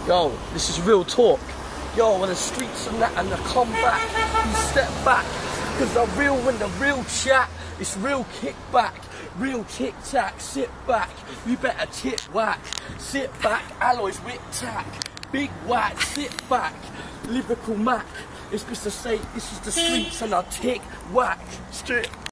Yo, this is real talk. Yo, when the streets and that and the come back, you step back. Because the real chat, it's real kickback, real tic-tac, sit back. You better tip whack, sit back, alloys whip tack, big whack, sit back, lyrical mac. It's just to say, this is the streets and I tick whack, strip.